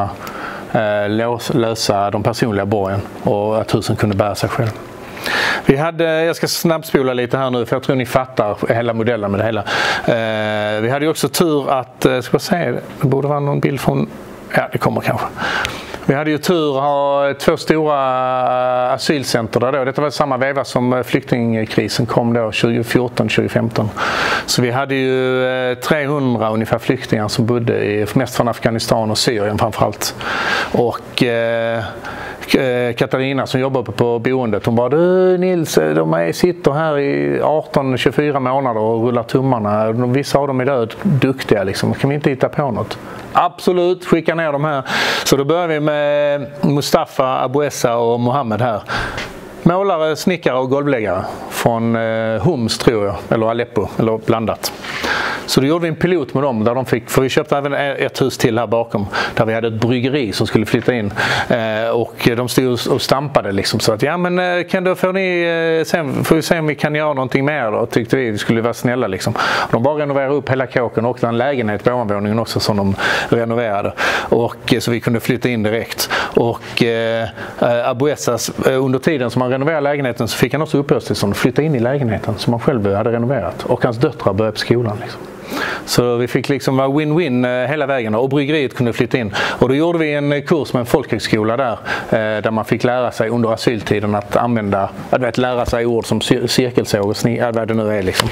lösa de personliga borgen och att husen kunde bära sig själv. Jag ska snabbspola lite här nu för jag tror ni fattar hela modellen med det hela. Vi hade ju också tur att, ska jag säga, det borde vara någon bild från, ja det kommer kanske. Vi hade ju tur att ha 2 stora asylcenter där då. Detta var samma veva som flyktingkrisen kom då 2014-2015. Så vi hade ju 300 ungefär flyktingar som bodde mest från Afghanistan och Syrien framförallt. Och Katarina som jobbar på boendet, hon bara du Nils, de sitter här i 18-24 månader och rullar tummarna. Vissa av dem är duktiga liksom. Kan vi inte hitta på något? Absolut, skicka ner dem här. Så då börjar vi med Mustafa, Abuessa och Mohammed här. Målare, snickare och golvläggare från Homs tror jag, eller Aleppo, eller blandat. Så då gjorde vi en pilot med dem där de fick, för vi köpte även ett hus till här bakom där vi hade ett bryggeri som skulle flytta in och de stod och stampade liksom så att ja men får vi se om vi kan göra någonting mer då, tyckte vi skulle vara snälla liksom. De bara renoverade upp hela kåken och en lägenhet på ovanvåningen också som de renoverade och så vi kunde flytta in direkt och Abuessas under tiden som han renoverade lägenheten så fick han också uppehållstillstånd att flytta in i lägenheten som han själv hade renoverat och hans döttrar började på skolan liksom. Så vi fick liksom vara win-win hela vägen och bryggeriet kunde flytta in. Och då gjorde vi en kurs med en folkhögskola där man fick lära sig under asyltiden att lära sig ord som cirkelsåg och vad det nu är liksom.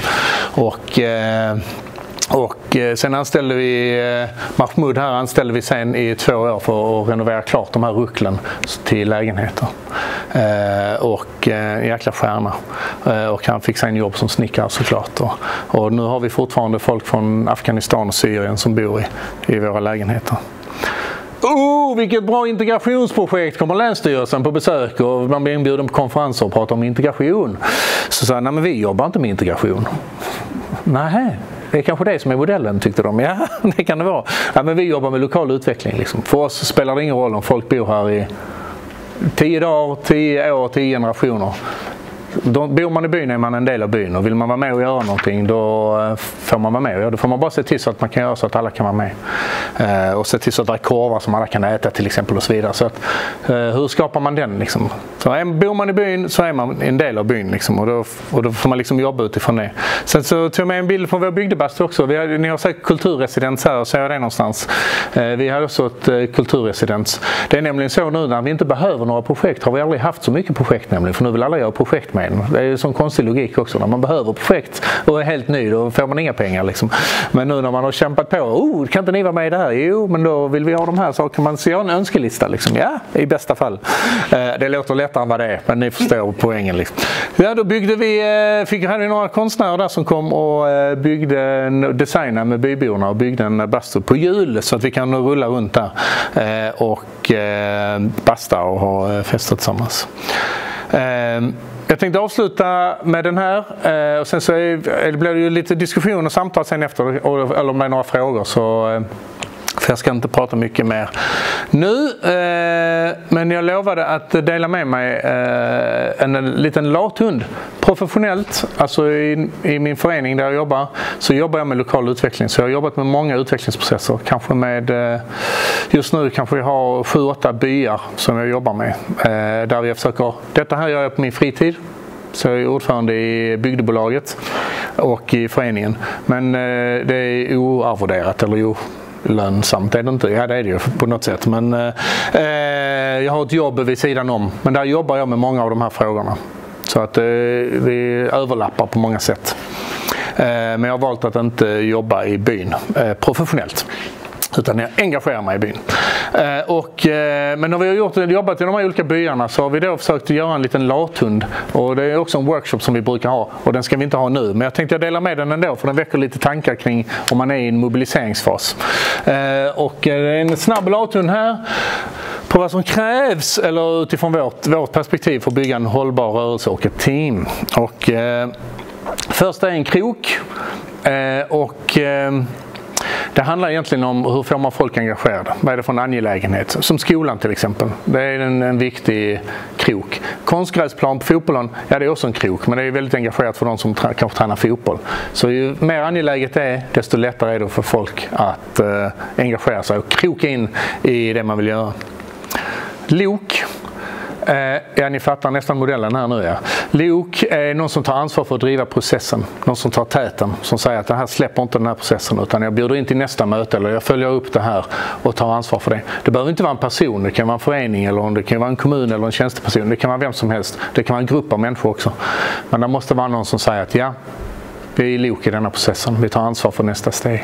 Och sen anställde vi Mahmoud här anställde vi sen i 2 år för att renovera klart de här rucklen till lägenheter. Jäkla stjärna. Och han fick sen jobb som snickare såklart. Och nu har vi fortfarande folk från Afghanistan och Syrien som bor i våra lägenheter. Vilket bra integrationsprojekt, kommer Länsstyrelsen på besök och man blir inbjuden på konferenser och pratar om integration. Så sa nej men vi jobbar inte med integration. Nej. Det är kanske det som är modellen, tyckte de. Ja, det kan det vara. Ja, men vi jobbar med lokal utveckling. Liksom. För oss spelar det ingen roll om folk bor här i 10 dagar, 10 år, 10 generationer. Bor man i byn är man en del av byn och vill man vara med och göra någonting då får man vara med. Då får man bara se till så att man kan göra så att alla kan vara med. Och se till så att det är korvar som alla kan äta till exempel och så vidare. Så att, hur skapar man den liksom? Så bor man i byn så är man en del av byn liksom, och då får man liksom jobba utifrån det. Sen så tog jag med en bild från vår bygdebastu också. Ni har sagt kulturresidens här och så är det någonstans. Vi har också ett kulturresidens. Det är nämligen så nu när vi inte behöver några projekt har vi aldrig haft så mycket projekt nämligen. För nu vill alla göra projekt med kvaliteten. Det är ju en sån konstig logik också. När man behöver projekt och är helt ny, då får man inga pengar liksom. Men nu när man har kämpat på, kan inte ni vara med i det här? Jo, men då vill vi ha de här sakerna. Man ser en önskelista liksom. Ja, i bästa fall. Det låter lättare än vad det är, men ni förstår poängen liksom. Ja, då byggde hade vi några konstnärer där som kom och byggde en designer med byborna och byggde en bastu på hjul så att vi kan rulla runt där och basta och ha fester tillsammans. Jag tänkte avsluta med den här och sen så blir det ju lite diskussion och samtal sen efter eller om det är några frågor så för jag ska inte prata mycket mer nu, men jag lovade att dela med mig en liten lathund professionellt, alltså i min förening där jag jobbar så jobbar jag med lokal utveckling, så jag har jobbat med många utvecklingsprocesser, kanske med just nu kanske vi har 7-8 byar som jag jobbar med där vi försöker, detta här gör jag på min fritid. Så jag är ordförande i bygdebolaget och i föreningen, men det är oarvoderat eller lönsamt är det inte. Ja, det är det ju på något sätt. Men jag har ett jobb vid sidan om. Men där jobbar jag med många av de här frågorna. Så att vi överlappar på många sätt. Men jag har valt att inte jobba i byn professionellt. Utan jag engagerar mig i byn. Men när vi har jobbat i de här olika byarna så har vi då försökt göra en liten lathund. Och det är också en workshop som vi brukar ha. Och den ska vi inte ha nu. Men jag tänkte jag dela med den ändå för den väcker lite tankar kring om man är i en mobiliseringsfas. Och det är en snabb lathund här. På vad som krävs eller utifrån vårt perspektiv för att bygga en hållbar rörelse och ett team. Och först är en krok. Det handlar egentligen om hur får man folk engagerade. Vad är det för en angelägenhet? Som skolan till exempel. Det är en viktig krok. Konstgräsplan på fotbollen, ja det är också en krok. Men det är väldigt engagerat för de som kanske tränar fotboll. Så ju mer angeläget det är, desto lättare är det för folk att engagera sig och kroka in i det man vill göra. Lok. Ja, ni fattar nästan modellen här nu. Ja. Lok är någon som tar ansvar för att driva processen. Någon som tar täten. Som säger att det här släpper inte den här processen utan jag bjuder in till nästa möte eller jag följer upp det här och tar ansvar för det. Det behöver inte vara en person. Det kan vara en förening eller det kan vara en kommun eller en tjänsteperson. Det kan vara vem som helst. Det kan vara en grupp av människor också. Men det måste vara någon som säger att ja, vi är lok i denna processen. Vi tar ansvar för nästa steg.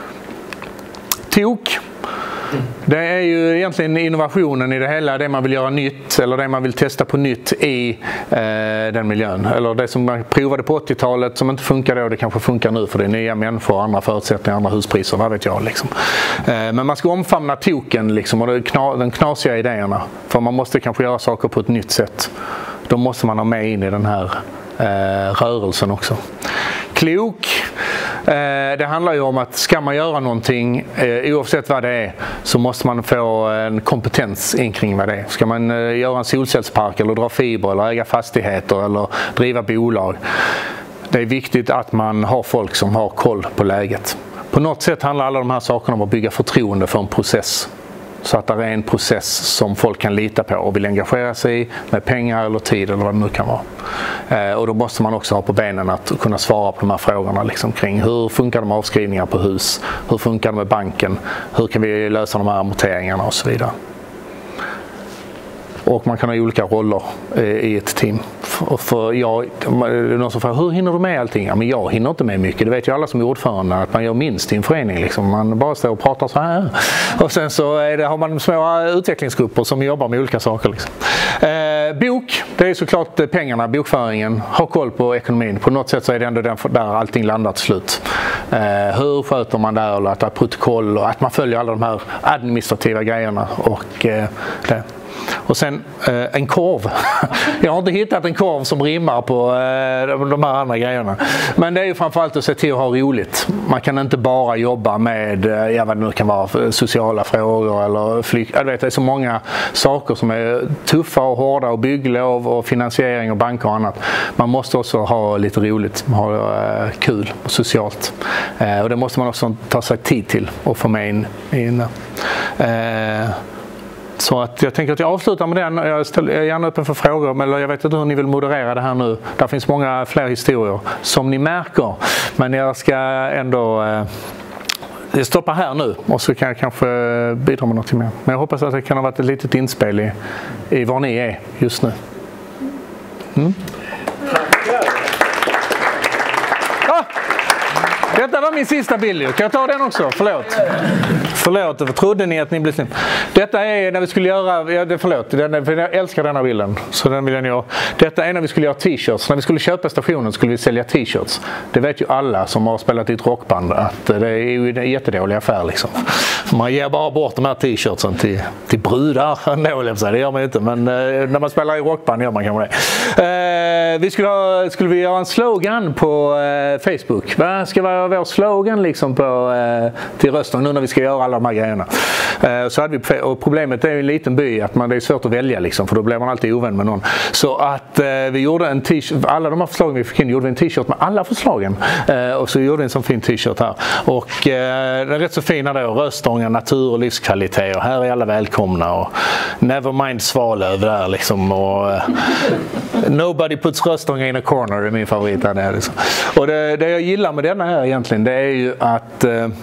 Tok. Det är ju egentligen innovationen i det hela, det man vill göra nytt eller det man vill testa på nytt i den miljön. Eller det som man provade på 80-talet som inte funkar då, det kanske funkar nu för det är nya människor, andra förutsättningar, andra huspriser, vad vet jag liksom. Men man ska omfamna token liksom och de knasiga idéerna. För man måste kanske göra saker på ett nytt sätt. Då måste man ha med in i den här rörelsen också. Klok. Det handlar ju om att ska man göra någonting oavsett vad det är så måste man få en kompetens kring vad det är. Ska man göra en solcellspark eller dra fiber eller äga fastigheter eller driva bolag. Det är viktigt att man har folk som har koll på läget. På något sätt handlar alla de här sakerna om att bygga förtroende för en process. Så att det är en process som folk kan lita på och vill engagera sig i med pengar eller tid eller vad det nu kan vara. Och då måste man också ha på benen att kunna svara på de här frågorna liksom, kring hur funkar de avskrivningar på hus, hur funkar det med banken, hur kan vi lösa de här amorteringarna och så vidare. Och man kan ha olika roller i ett team. För någon som frågar, hur hinner du med allting? Ja, men jag hinner inte med mycket. Det vet ju alla som är ordförande att man gör minst i en förening. Liksom. Man bara står och pratar så här. Och sen så har man små utvecklingsgrupper som jobbar med olika saker. Liksom. Bok, det är såklart pengarna, bokföringen. Ha koll på ekonomin. På något sätt så är det ändå där allting landar till slut. Hur sköter man där? Eller att det är protokoll och att man följer alla de här administrativa grejerna. Och det. Och sen en korv. Jag har inte hittat en korv som rimmar på de här andra grejerna. Men det är ju framförallt att se till att ha roligt. Man kan inte bara jobba med vad det nu kan vara, sociala frågor eller flykt. Jag vet, det är så många saker som är tuffa och hårda och bygglov och finansiering och banker och annat. Man måste också ha lite roligt, ha kul och socialt. Och det måste man också ta sig tid till och få med in. Så att jag tänker att jag avslutar med den. Jag är gärna öppen för frågor, men jag vet inte hur ni vill moderera det här nu. Där finns många fler historier som ni märker. Men jag ska ändå stoppa här nu och så kan jag kanske bidra med något mer. Men jag hoppas att det kan ha varit ett litet inspel i var ni är just nu. Detta var min sista bild. Kan jag ta den också? Förlåt, trodde ni att ni blev snett? Detta är när vi skulle göra... Förlåt, för jag älskar denna bilden. Så den vill jag göra. Detta är när vi skulle göra t-shirts. När vi skulle köpa stationen skulle vi sälja t-shirts. Det vet ju alla som har spelat i ett rockband att det är ju en jättedålig affär liksom. Man ger bara bort de här t-shirtsen till brudar. Det gör man inte, men när man spelar i rockband gör man kanske det. Skulle vi göra en slogan på Facebook. Vad ska vara vår slogan liksom till rösten nu när vi ska göra alla de här grejerna? Så hade vi, och problemet är ju en liten by att det är svårt att välja liksom, för då blir man alltid ovän med någon. Så att vi gjorde en t-shirt, alla de här förslagen vi fick in gjorde vi en t-shirt med alla förslagen. Och så gjorde vi en sån fin t-shirt här. Och den är rätt så fina då, Röstånga, natur och livskvalitet, och här är alla välkomna, och never mind Svalöv där liksom, och nobody puts Röstånga in a corner är min favorit där liksom. Och det jag gillar med denna här egentligen, det är ju att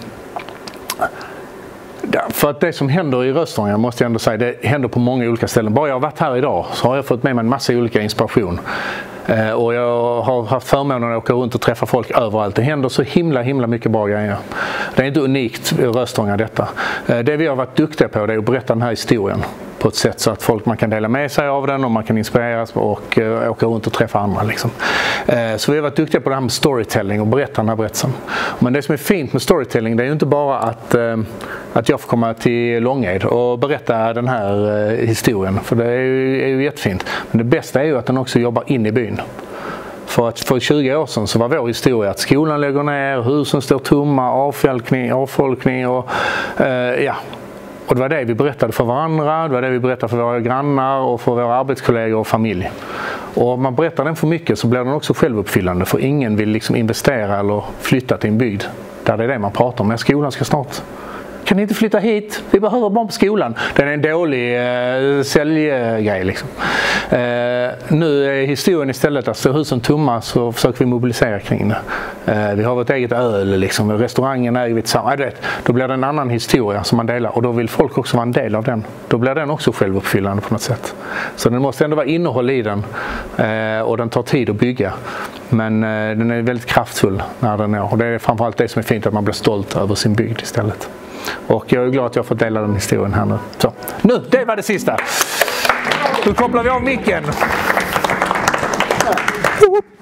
för att det som händer i Röstånga, måste jag ändå säga, det händer på många olika ställen. Bara jag har varit här idag så har jag fått med mig en massa olika inspiration. Och jag har haft förmånen att åka runt och träffa folk överallt. Det händer så himla mycket bra grejer. Det är inte unikt i Röstånga detta. Det vi har varit duktiga på, det är att berätta den här historien på ett sätt så att man kan dela med sig av den och man kan inspireras och åka runt och träffa andra liksom. Så vi har varit duktiga på det här med storytelling och berätta den här berättelsen. Men det som är fint med storytelling, det är ju inte bara att jag får komma till Långed och berätta den här historien, för det är ju jättefint. Men det bästa är ju att den också jobbar in i byn. För 20 år sedan så var vår historia att skolan lägger ner, husen står tomma, avfolkning och ja. Och det var det vi berättade för varandra, det var det vi berättade för våra grannar och för våra arbetskollegor och familj. Och om man berättar den för mycket så blir den också självuppfyllande, för ingen vill liksom investera eller flytta till en bygd där det är det man pratar om. Men skolan ska snart... Kan ni inte flytta hit? Vi behöver barn på skolan. Det är en dålig säljgrej liksom. Nu är historien istället att står husen tomma så försöker vi mobilisera kring det. Vi har vårt eget öl liksom. Restaurangen är ju samma. Då blir det en annan historia som man delar, och då vill folk också vara en del av den. Då blir den också självuppfyllande på något sätt. Så den måste ändå vara innehåll i den, och den tar tid att bygga. Men den är väldigt kraftfull när den är. Och det är framförallt det som är fint, att man blir stolt över sin bygd istället. Och jag är glad att jag har fått dela den historien här nu. Så, nu, det var det sista. Nu kopplar vi av micken.